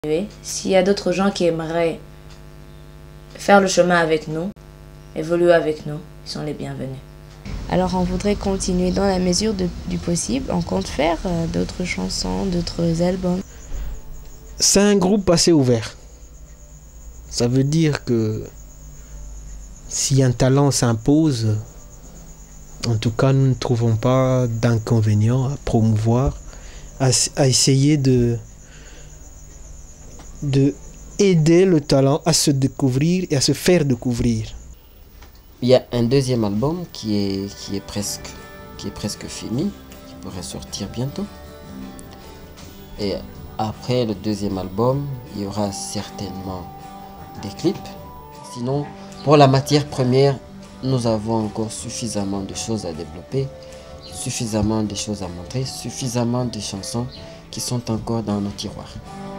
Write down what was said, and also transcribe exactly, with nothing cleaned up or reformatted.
S'il y a d'autres gens qui aimeraient faire le chemin avec nous, évoluer avec nous, ils sont les bienvenus. Alors on voudrait continuer dans la mesure de, du possible. On compte faire euh, d'autres chansons, d'autres albums. C'est un groupe assez ouvert. Ça veut dire que si un talent s'impose, en tout cas nous ne trouvons pas d'inconvénient à promouvoir, à, à essayer de, de aider le talent à se découvrir et à se faire découvrir. Il y a un deuxième album qui est, qui est, presque, qui est presque fini, qui pourrait sortir bientôt. Et après le deuxième album, il y aura certainement des clips. Sinon, pour la matière première, nous avons encore suffisamment de choses à développer, suffisamment de choses à montrer, suffisamment de chansons qui sont encore dans nos tiroirs.